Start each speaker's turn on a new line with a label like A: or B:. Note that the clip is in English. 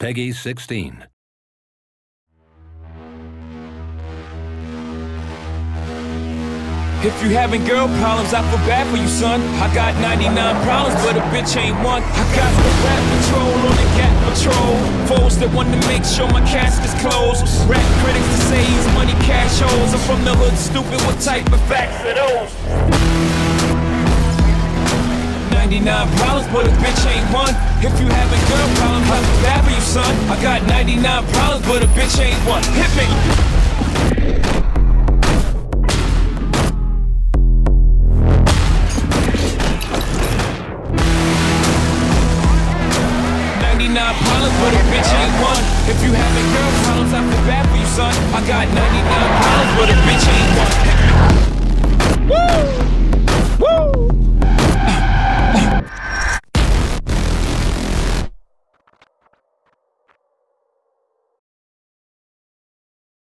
A: Peggy 16.
B: If you having girl problems, I feel bad for you, son. I got 99 problems, but a bitch ain't one. I got the rap patrol on the Gap patrol. Foes that want to make sure my casket's closed. Rap critics to say he's money cash holes. I'm from the hood, stupid, what type of facts are those? 99 problems, but a bitch ain't one. If you having girl problems, I feel bad for you, son. I got 99 problems, but a bitch ain't one. Hit me! 99 problems, but a bitch ain't one. If you having girl problems, I feel bad for you, son. I got 99 problems, but a bitch ain't one. Woo! Woo!